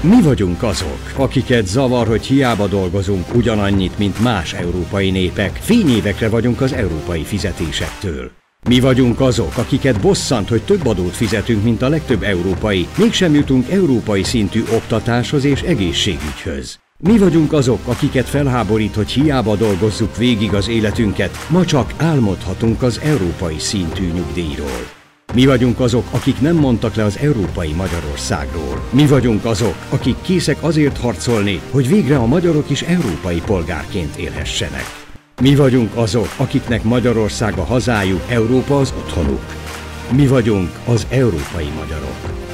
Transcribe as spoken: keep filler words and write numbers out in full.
Mi vagyunk azok, akiket zavar, hogy hiába dolgozunk ugyanannyit, mint más európai népek, fényévekre vagyunk az európai fizetésektől. Mi vagyunk azok, akiket bosszant, hogy több adót fizetünk, mint a legtöbb európai, mégsem jutunk európai szintű oktatáshoz és egészségügyhöz. Mi vagyunk azok, akiket felháborít, hogy hiába dolgozzuk végig az életünket, ma csak álmodhatunk az európai szintű nyugdíjról. Mi vagyunk azok, akik nem mondtak le az európai Magyarországról. Mi vagyunk azok, akik készek azért harcolni, hogy végre a magyarok is európai polgárként élhessenek. Mi vagyunk azok, akiknek Magyarország a hazájuk, Európa az otthonuk. Mi vagyunk az európai magyarok.